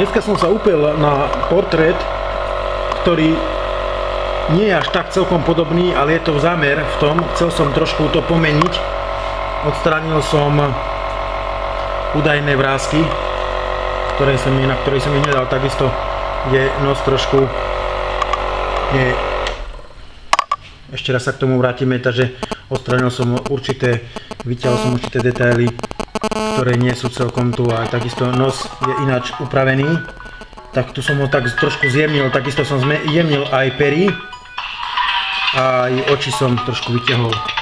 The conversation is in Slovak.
Dneska som sa upel na portrét, ktorý nie je až tak celkom podobný, ale je to zámer v tom. Chcel som trošku to pomeniť. Odstránil som údajné vrásky, na ktoré som ich nedal. Takisto je nos trošku... Ešte raz sa k tomu vrátime, takže odstránil som vyťahol som určité detaily, ktoré nie sú celkom tu, a takisto nos je ináč upravený. Tak tu som ho tak trošku zjemnil, takisto som zjemnil aj pery a aj oči som trošku vyťahol.